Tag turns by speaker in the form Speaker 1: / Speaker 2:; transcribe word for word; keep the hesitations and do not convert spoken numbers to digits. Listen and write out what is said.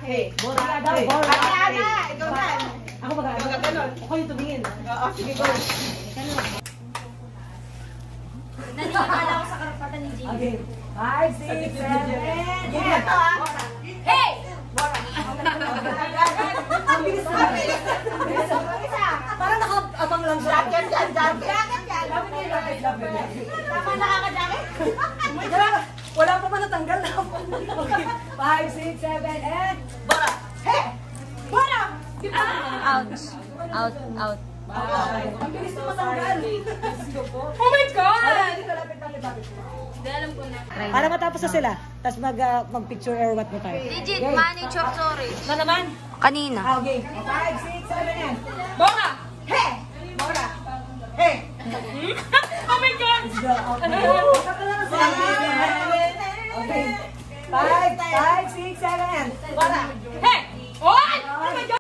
Speaker 1: Hey.
Speaker 2: Bora daw,
Speaker 1: Hey.
Speaker 2: bora.
Speaker 1: Ate Ana, ikaw na.
Speaker 2: Ako mag-ano.
Speaker 1: Ikaw ganon.
Speaker 2: Ako yung tumingin.
Speaker 1: Oo, sige, go.
Speaker 3: Naniniwala ako sa karapatan ni Jimmy.
Speaker 2: Okay. Five, six, seven,
Speaker 1: Sige
Speaker 2: eight.
Speaker 1: to, ha?
Speaker 3: Hey!
Speaker 2: Ang bilis na. Parang nakaabang lang siya.
Speaker 1: Jacket yan, jacket. Jacket yan.
Speaker 2: Lapit niya, lapit, lapit, lapit.
Speaker 1: Tama nakaka-jacket.
Speaker 2: Wala- Wala pa ba natanggal na ako? Okay. Five, six, seven, and...
Speaker 1: Bora. Hey! Bora!
Speaker 3: Ouch. Out, out.
Speaker 2: Ang bilis na matanggal.
Speaker 3: Oh my God!
Speaker 2: Dito, lapit, lapit, lapit.
Speaker 3: Hindi, alam ko na.
Speaker 2: Para matapos na sila, tapos mag, uh, mag-picture or what mo tayo.
Speaker 3: Digit,
Speaker 2: Okay.
Speaker 3: money, chop, sorry.
Speaker 2: Na naman?
Speaker 3: Kanina.
Speaker 2: Ah, okay. Five, six, seven, and...
Speaker 3: Bora!
Speaker 1: Hey! Bora. Hey!
Speaker 3: Oh my God!
Speaker 2: Okay. Five, five, six, seven, and...
Speaker 1: Bora.